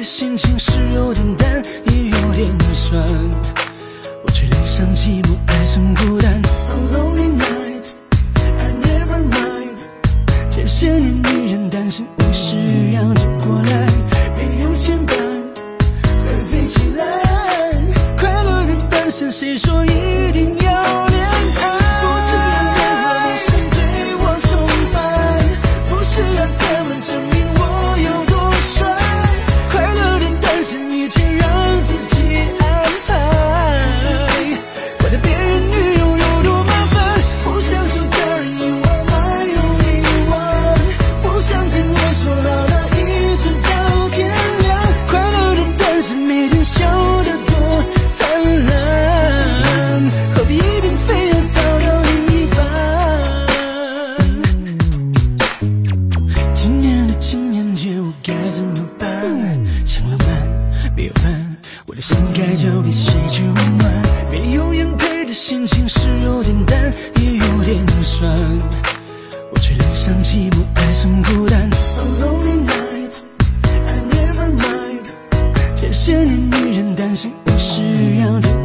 心情是有点淡，也有点酸。我却恋上寂寞，爱上孤单。A lonely night, I never mind。这些年女人担心无事要走过来，没有牵绊，会飞起来。快乐的单身，谁说一定要恋爱？不是要任何女生对我崇拜，不是要他们证明我有多帅。快乐的单身，一切让自己安排。管他别人女友有多麻烦，不想受到人遗忘，my only one。不想听我说老了一直到天亮。快乐的单身，每天笑得多灿烂，何必一定非要找到另一半？今年的情人节我该怎么办？想浪漫没有伴，我的心该交给谁去温暖？没有人陪的心情是有点淡，也有点酸。我却恋上寂寞，爱上孤单。A lonely night, I never mind。这些年女人担心无事要走